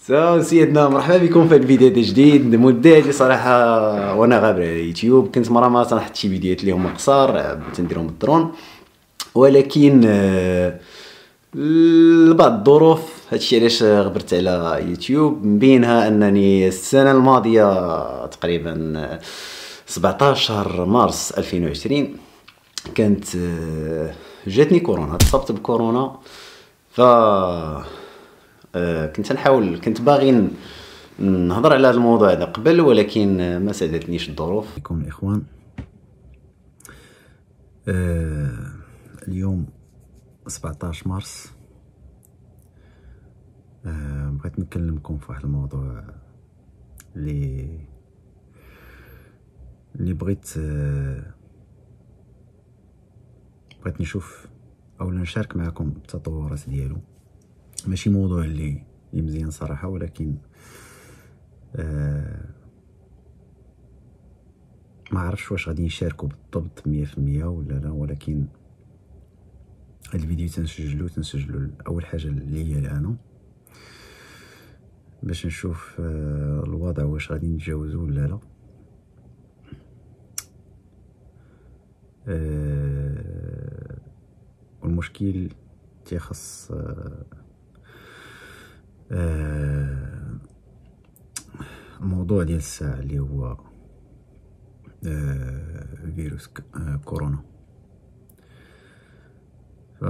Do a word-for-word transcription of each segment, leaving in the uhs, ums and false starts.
سو سيدنا مرحبا بكم في الفيديو جديد. مده هادي صراحه وانا غابر على اليوتيوب، كنت مرة ما تنحط شي فيديوهات اللي هما قصار تنديرهم بالدرون، ولكن آه، لبعض الظروف هادشي علاش غبرت على يوتيوب. من بينها انني السنه الماضيه تقريبا آه، سبعطاش شهر مارس ألفين وعشرين كانت آه، جاتني كورونا، تصبت بكورونا. ف آه، كنت نحاول كنت باغي نهضر على هذا الموضوع هذا قبل، ولكن ما ساعدتنيش الظروف. بكم الاخوان، آه اليوم سبعطاش مارس. آه بغيت نكلمكم في واحد الموضوع اللي اللي بغيت آه بغيت نشوف او نشارك معكم التطورات ديالو. ماشي موضوع اللي اللي مزيان صراحه، ولكن آه ما عرفتش واش غادي نشاركو بالضبط مية في المية ولا لا، ولكن هاد الفيديو تنسجلو تنسجلو اول حاجه ليا انا باش نشوف آه الوضع واش غادي نتجاوزو ولا لا. آه والمشكل تيخص آه آه الموضوع ديال الساعه اللي هو آه فيروس آه كورونا. ف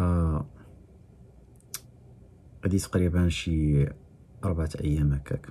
غادي تقريبا شي أربعة أيام هكاك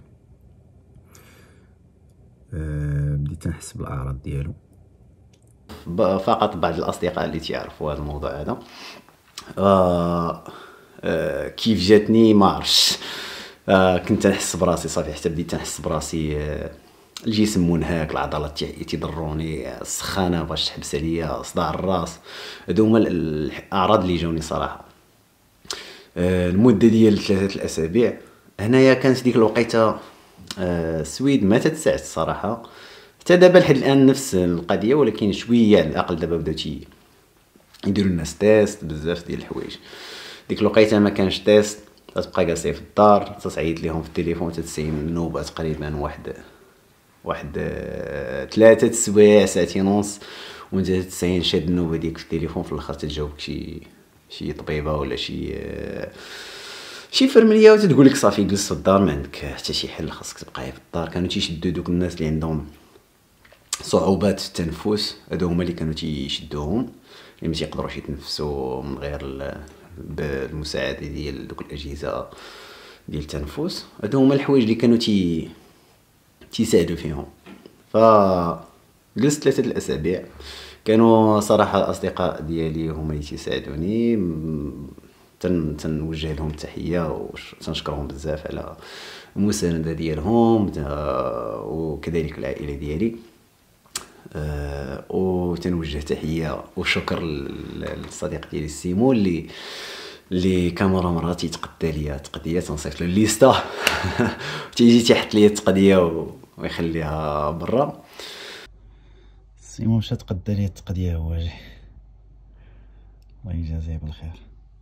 أه بديت نحس بالأعراض ديالو. فقط بعض الأصدقاء اللي تعرفوا هذا الموضوع هذا. أه أه كيف جاتني ما عرفش. أه كنت نحس براسي صافي، حتى بديت نحس براسي أه الجسم منهك، العضلات تاعي تيضروني، السخانه باش تحبس عليا، صداع الراس. هادو هما الاعراض اللي جاوني صراحه. أه المده ديال ثلاثه الاسابيع هنايا كانت ديك الوقيته آه السويد ما تتسعت الصراحه، حتى دابا لحد الان نفس القضيه، ولكن شويه على الاقل دابا بداو تي يديروا الناس تيست بزاف ديال الحوايج. ديك الوقيته ما كانش تيست، تبقى جالسه في الدار تصعيط ليهم في التليفون، تتسين النوبه تقريبا واحد واحد آه ثلاثه السوايع ساعتين ونص، وانت تتسين شاد النوبه ديك في التليفون، في الاخر تتجاوبك شي شي طبيبه ولا شي آه شي فرمليه وتقول لك صافي جلس في الدار، ما عندك حتى شي حل، خاصك تبقى في الدار. كانوا تيشدوا دوك الناس اللي عندهم صعوبات في التنفس، هادو هما اللي كانوا تيشدوهم، اللي ما تيقدروش يتنفسوا من غير بالمساعده ديال دوك الاجهزه ديال التنفس. هادو هما الحوايج اللي كانوا تي تيساعدوا فيهم. ف جلست ثلاثه الاسابيع. كانوا صراحه الاصدقاء ديالي هما اللي تيساعدوني، تن تنوجه لهم التحيه وتنشكرهم بزاف على المسانده ديالهم، وكذلك العائله ديالي. أه وتنوجه تحيه وشكر للصديق ديالي سيمو اللي اللي كان مره مره تيتقدى ليا تقديه، تنصيفط له الليسته تيجي تيحط ليا التقديه ويخليها برا. سيمو مشى تقدى ليا التقديه هو جاي، الله يجازيه بالخير.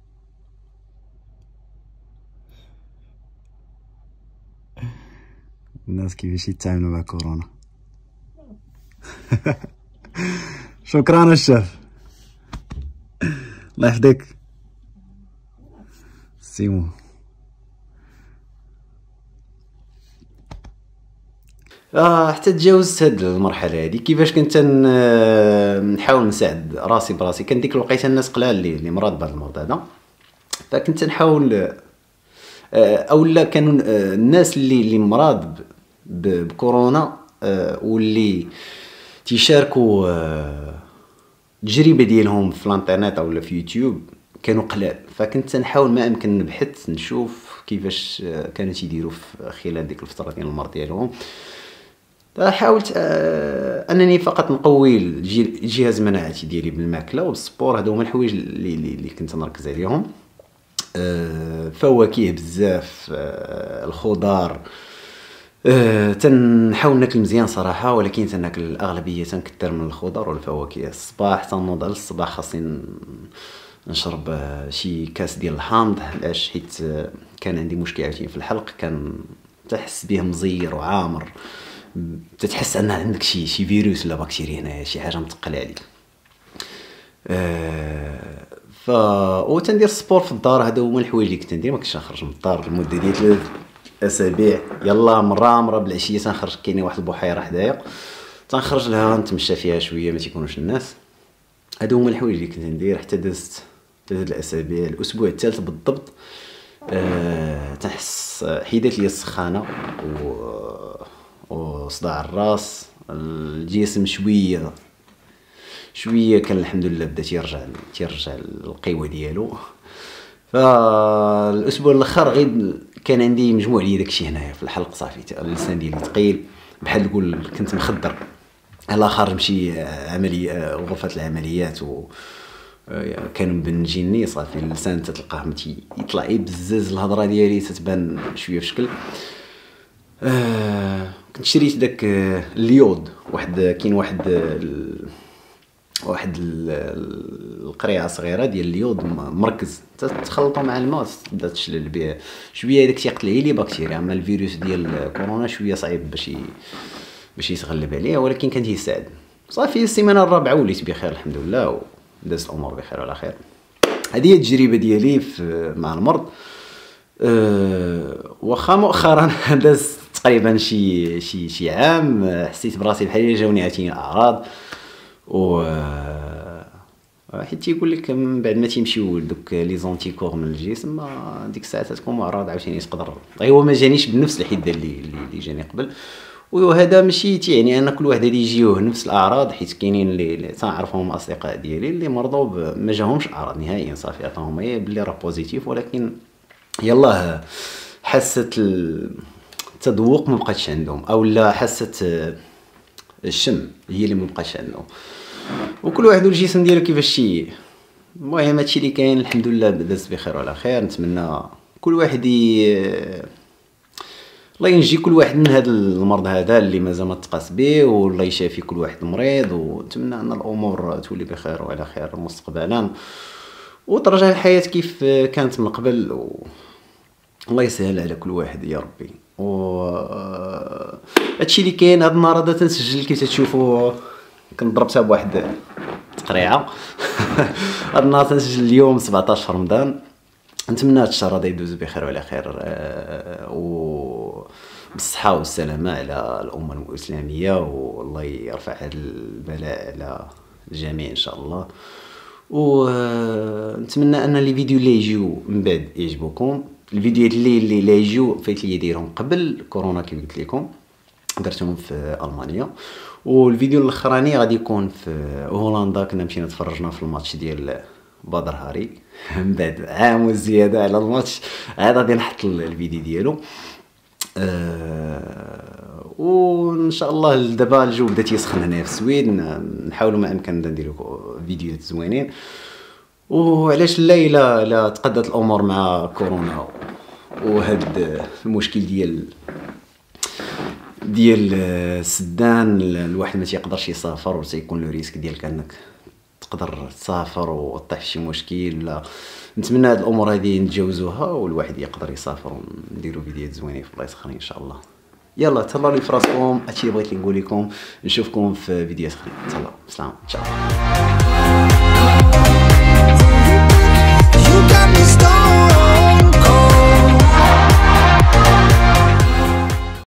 الناس كيفاش يتعاملوا مع كورونا. شكرا الشاف، الله يحفظك سيمو. آه حتى تجاوزت هاد المرحله هادي. كيفاش كنت نحاول نساعد راسي براسي، كان ديك الوقيته الناس قلال اللي اللي مرض بهذا المرض هذا، فكنت نحاول او لا كانوا الناس اللي اللي مرض بكورونا واللي تيشاركوا التجربه ديالهم في الانترنت او في يوتيوب كانوا قلال. فكنت نحاول ما امكن نبحث نشوف كيفاش كانوا تيديروا في خلال ديك الفتره ديال المرض ديالهم. حاولت انني فقط نقوي الجهاز المناعي ديالي بالماكله وبالسبور. هادو هما الحوايج اللي اللي كنت نركز عليهم. فواكه بزاف، الخضار، أه تنحاول ناكل مزيان صراحه، ولكن تناكل الاغلبيه تنكثر من الخضر والفواكه. الصباح تنوض على الصباح خاصني نشرب شي كاس ديال الحامض، علاش؟ حيت كان عندي مشكل عاوتاني في الحلق، كان تحس به مزير وعامر، تتحس ان عندك شي شي فيروس ولا بكتيريا هنايا، شي حاجه متقله عليك. أه ف و تندير السبور في الدار. هادو هما الحوايج اللي كنت ندير. ما كنتش نخرج من الدار لمده ديال ثلاث اسابيع. يلا مره مره بالعشيه تنخرج، كاينه واحد البحيره حدايا تنخرج لها نتمشى فيها شويه، ما تيكونوش الناس. هادو هما الحوايج اللي كنت ندير حتى دازت ثلاث الاسابيع. الاسبوع الثالث بالضبط أه تنحس حيدات لي السخانه و وصداع الراس، الجسم شويه شويه كان الحمد لله بدا تيرجع تيرجع القوه ديالو. فالاسبوع الاخر غير كان عندي مجموع لي داكشي هنايا في الحلق، صافي اللسان ديالي ثقيل بحال تقول كنت مخدر على خارج نمشي عمليه غرفه العمليات و كانوا مبنجيني. صافي اللسان تتلقاه متي يطلع بزاز، الهضره ديالي تتبان شويه في شكل. آه كنت شريت داك اليود، واحد كاين واحد ال... واحد القريعه صغيره ديال اليود مركز، تخلطوا مع الماء تبدا تشلل به شويه. داك تيقتل لي بكتيريا، اما الفيروس ديال كورونا شويه صعيب باش باش يتغلب عليه، ولكن كان تيساعد. صافي السيمانه الرابعه وليت بخير الحمد لله، ودازت الامور بخير وعلى خير. هذه هي التجربه ديالي مع المرض. أه واخا مؤخرا داز تقريبا شي شي شي عام حسيت براسي بحال جاوني عاوتاني الاعراض، و حيت تيقول لك من بعد ما تيمشيو دوك لي زونتيكور من الجسم ديك الساعه تكون معرض عاوتاني تقدر. هو ما جانيش بنفس الحده اللي اللي جاني قبل، وهذا ماشي تيعني ان كل واحد غادي يجيوه نفس الاعراض، حيت كاينين اللي تنعرفهم اصدقاء ديالي اللي مرضوا ما جاهمش اعراض نهائيا، صافي عطاهم هي بلي راه بوزيتيف، ولكن يلاه حاسه التذوق ما بقاتش عندهم، او لا حاسه الشم هي اللي ما بقاتش عندهم. وكل واحد والجسم ديالو كيفاش شي. المهم هادشي اللي كاين الحمد لله داز بخير وعلى خير. نتمنى كل واحد ي... الله ينجي كل واحد من هذا المرض هذا اللي مازال ما تقاس به، والله يشافي كل واحد مريض، ونتمنى ان الامور تولي بخير وعلى خير مستقبلا، وترجع الحياه كيف كانت من قبل، و... الله يسهل على كل واحد يا ربي. و هادشي اللي كاين هاد النهار هذا تنسجل كيف تشوفوا، كنت ضربتها بواحد تقريعه هاد النهار تنسجل اليوم سبعطاش رمضان. نتمنى هاد الشهر هذا يدوز بخير وعلى خير، و بالصحه والسلامه على الامه الاسلاميه، والله يرفع هذا البلاء على الجميع ان شاء الله. ونتمنى ان لي فيديو اللي يجيو من بعد يعجبوكم. الفيديوهات اللي اللي لا يجيو فايت لي دايرهم قبل كورونا كيف قلت لكم، درتهم في المانيا. والفيديو الاخراني غادي يكون في هولندا، كنا مشينا تفرجنا في الماتش ديال بدر هاري من بعد عام وزياده على الماتش، عاد غادي نحط الفيديو ديالو. أه وان شاء الله دابا الجو بدا تيسخن هنا في السويد، نحاولوا ما امكن نديروا فيديوهات زوينين. وعلاش لا الا الا تقدت الامور مع كورونا وهاد المشكل ديال ديال السدان، الواحد ما تيقدرش يسافر، وتيكون لو ريسك ديالك انك تقدر تسافر وتطيح شي مشكل. ولا نتمنى هاد الامور هذه نتجاوزوها، والواحد يقدر يسافر ونديروا فيديوهات زوينين في بلايص اخرين ان شاء الله. يلا تهلاو لي في راسكم، هادشي اللي بغيت نقول لكم. نشوفكم في فيديوهات اخرين. تهلاو، سلام، تشاو.